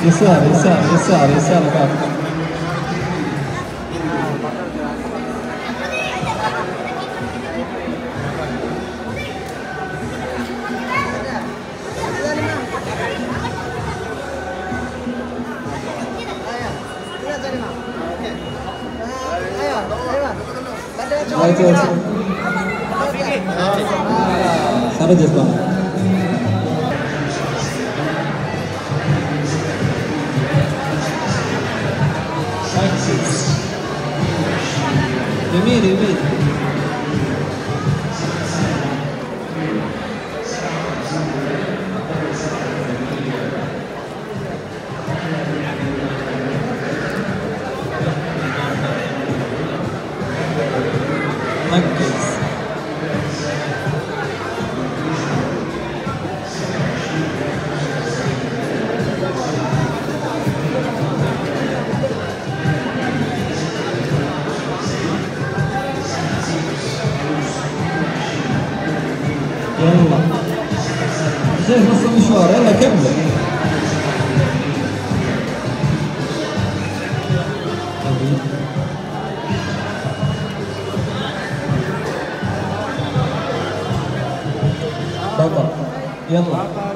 يسار يسار يسار يسار بعد. Sana jazba. يمين يمين. ركز. يلا زي نص المشوار، يلا كمل. بابا يلا.